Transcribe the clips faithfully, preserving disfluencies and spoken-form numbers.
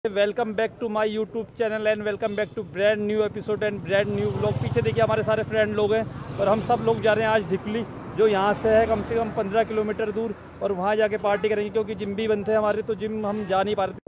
Welcome back to my YouTube channel and welcome back to brand new episode and brand new vlog. पीछे देखिए हमारे सारे friend लोग हैं और हम सब लोग जा रहे हैं आज ढिकली, जो यहाँ से है कम से कम पंद्रह किलोमीटर दूर, और वहाँ जाके पार्टी करेंगे क्योंकि जिम भी बंद थे हमारे, तो जिम हम जा नहीं पा रहे थे।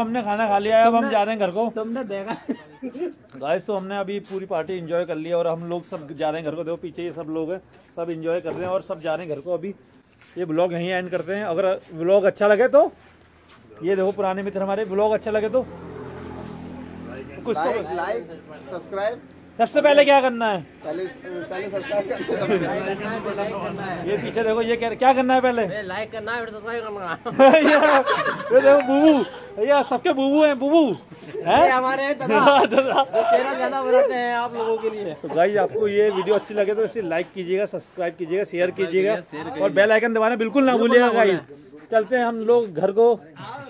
हमने खाना खा लिया है, अब हम जा रहे हैं घर को। तुमने देखा गाइस, तो हमने अभी पूरी पार्टी एंजॉय कर ली है और हम लोग सब जा रहे हैं घर को। देखो पीछे ये सब लोग हैं, सब एंजॉय कर रहे हैं और सब जा रहे हैं घर को। अभी ये ब्लॉग यहीं एंड करते हैं। अगर ब्लॉग अच्छा लगे तो ये देखो पुराने मित्र हमारे, ब्लॉग अच्छा लगे तो कुछ लाइक लाइक सब्सक्राइब। सबसे पहले क्या करना है? पहले पहले सब्सक्राइब करना है। ये पीछे देखो, ये क्या क्या करना है? पहले लाइक करना है, सब्सक्राइब करना है। ये देखो बुबू, भैया सबके बुबू हैं, बुबू हैं हमारे चैनल ज्यादा बनाते हैं आप लोगों के लिए। तो गाइस, आपको ये वीडियो अच्छी लगे तो इसे लाइक कीजिएगा, सब्सक्राइब कीजिएगा, शेयर कीजिएगा और बेल आइकन दबाना बिल्कुल ना भूलिएगा। गाइस, चलते हैं हम लोग घर को।